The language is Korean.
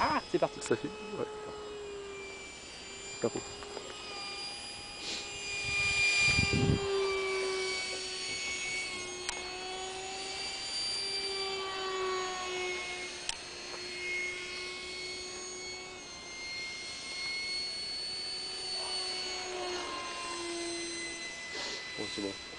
Ah, c'est parti. Ça fait. Ouais. Pas beau. Bon, c'est bon.